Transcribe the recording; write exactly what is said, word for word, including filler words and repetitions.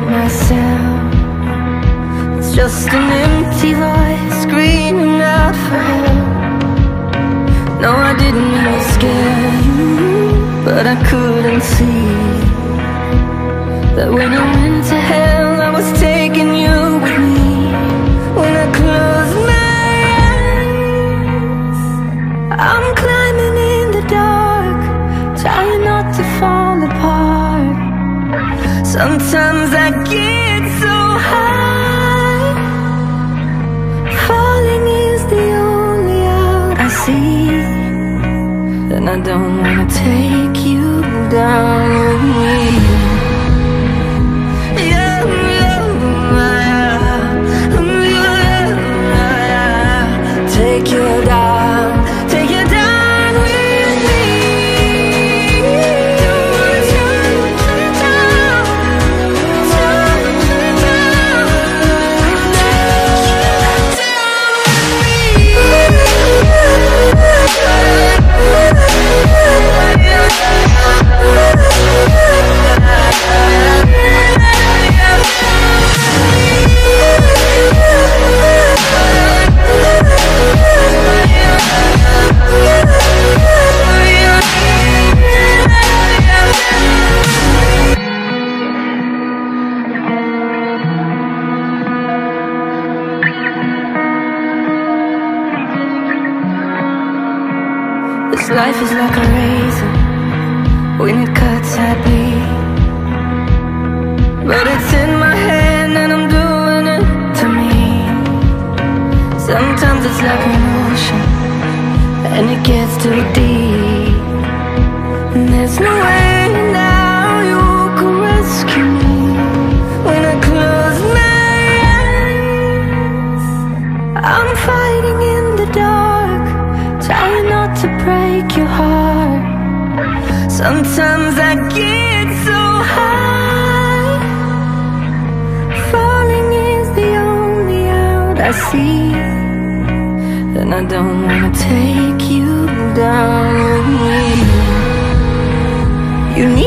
myself. It's just an empty voice screaming out for help. No, I didn't mean to scare you, but I couldn't see that when I went to hell, I was taking you with me. When I close my eyes, I'm climbing in the dark, trying not to fall apart. Sometimes I get so high, falling is the only out I see. And I don't wanna take you down with me. Yeah, yeah, yeah, yeah. Take you down, take you down with me. This life is like a razor, when it cuts I bleed. But it's in my hand and I'm doing it to me. Sometimes it's like an ocean, and it gets too deep, and there's no way now you can rescue me. When I close my eyes, I'm fighting in the dark, trying not to break your heart. Sometimes I get so high, falling is the only out I see. And I don't wanna take you down with me. You need